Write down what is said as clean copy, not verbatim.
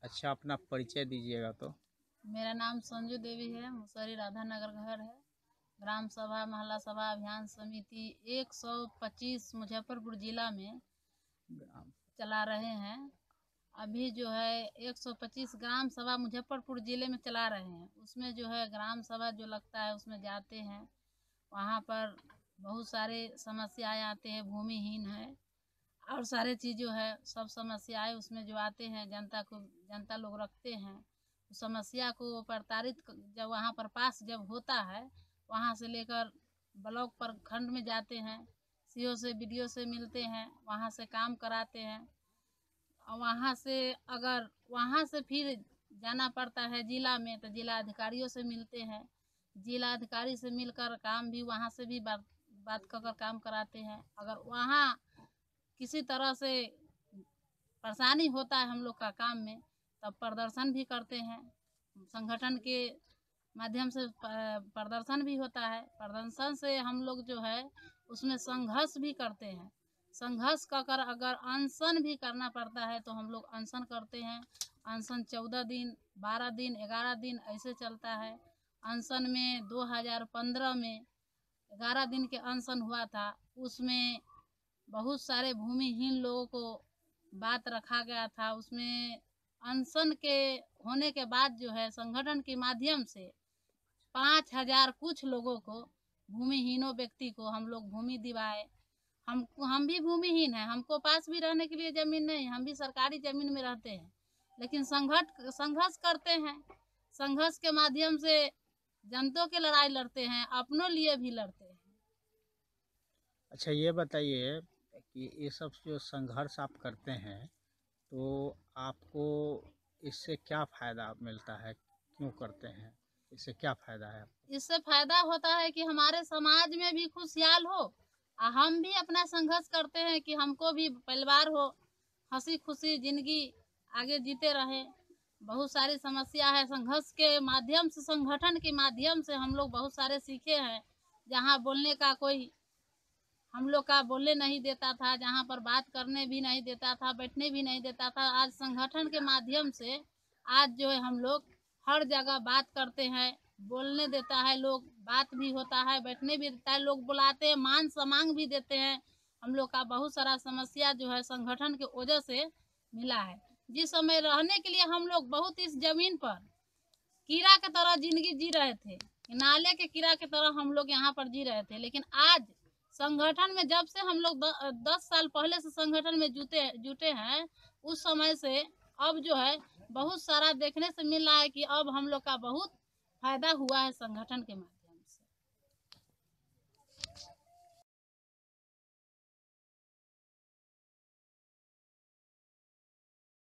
अच्छा, अपना परिचय दीजिएगा तो। मेरा नाम संजू देवी है। मुसहरी राधा नगर घर है। ग्राम सभा महिला सभा अभियान समिति 125 मुजफ्फरपुर जिला में चला रहे हैं। अभी जो है 125 ग्राम सभा मुजफ्फरपुर जिले में चला रहे हैं। उसमें जो है ग्राम सभा जो लगता है उसमें जाते हैं। वहाँ पर बहुत सारे समस्याएं आते हैं, भूमिहीन है और सारे चीज़ जो है सब समस्याएं उसमें जो आते हैं जनता लोग रखते हैं। समस्या को प्रताड़ित जब वहाँ पर पास जब होता है, वहाँ से लेकर ब्लॉक प्रखंड में जाते हैं, सीओ से बीडीओ से मिलते हैं, वहाँ से काम कराते हैं। और वहाँ से फिर जाना पड़ता है जिला में, तो जिला अधिकारियों से मिलते हैं। जिला अधिकारी से मिलकर काम भी वहाँ से भी बात कर काम कराते हैं। अगर वहाँ किसी तरह से परेशानी होता है हम लोग का काम में, तब प्रदर्शन भी करते हैं। संगठन के माध्यम से प्रदर्शन भी होता है। प्रदर्शन से हम लोग जो है उसमें संघर्ष भी करते हैं। संघर्ष कर अगर अनशन भी करना पड़ता है तो हम लोग अनशन करते हैं। अनशन 14 दिन, 12 दिन, 11 दिन ऐसे चलता है। अनशन में 2015 में 11 दिन के अनशन हुआ था। उसमें बहुत सारे भूमिहीन लोगों को बात रखा गया था। उसमें अनशन के होने के बाद जो है संगठन के माध्यम से 5000 कुछ लोगों को, भूमिहीनों व्यक्ति को हम लोग भूमि दिवाए। हम भी भूमिहीन हैं, हमको पास भी रहने के लिए जमीन नहीं, हम भी सरकारी जमीन में रहते हैं, लेकिन संघर्ष करते हैं। संघर्ष के माध्यम से जनता के लड़ाई लड़ते हैं, अपनों लिए भी लड़ते हैं। अच्छा, ये बताइए कि ये सब जो संघर्ष आप करते हैं तो आपको इससे क्या फ़ायदा मिलता है, क्यों करते हैं, इससे क्या फ़ायदा है? इससे फायदा होता है कि हमारे समाज में भी खुशहाल हो और हम भी अपना संघर्ष करते हैं कि हमको भी परिवार हो, हंसी खुशी जिंदगी आगे जीते रहे। बहुत सारी समस्या है। संघर्ष के माध्यम से, संगठन के माध्यम से हम लोग बहुत सारे सीखे हैं। जहाँ बोलने का कोई हम लोग का बोलने नहीं देता था, जहाँ पर बात करने भी नहीं देता था, बैठने भी नहीं देता था, आज संगठन के माध्यम से आज जो है हम लोग हर जगह बात करते हैं, बोलने देता है लोग, बात भी होता है, बैठने भी देता है, लोग बुलाते हैं, मान सम्मान भी देते हैं। हम लोग का बहुत सारा समस्या जो है संगठन के वजह से मिला है। जिस समय रहने के लिए हम लोग बहुत इस जमीन पर कीड़ा की तरह जिंदगी जी रहे थे, नाले के कीड़ा की तरह हम लोग यहाँ पर जी रहे थे, लेकिन आज संगठन में जब से हम लोग 10 साल पहले से संगठन में जुटे हैं, उस समय से अब जो है बहुत सारा देखने से मिल रहा है कि अब हम लोग का बहुत फायदा हुआ है संगठन के माध्यम।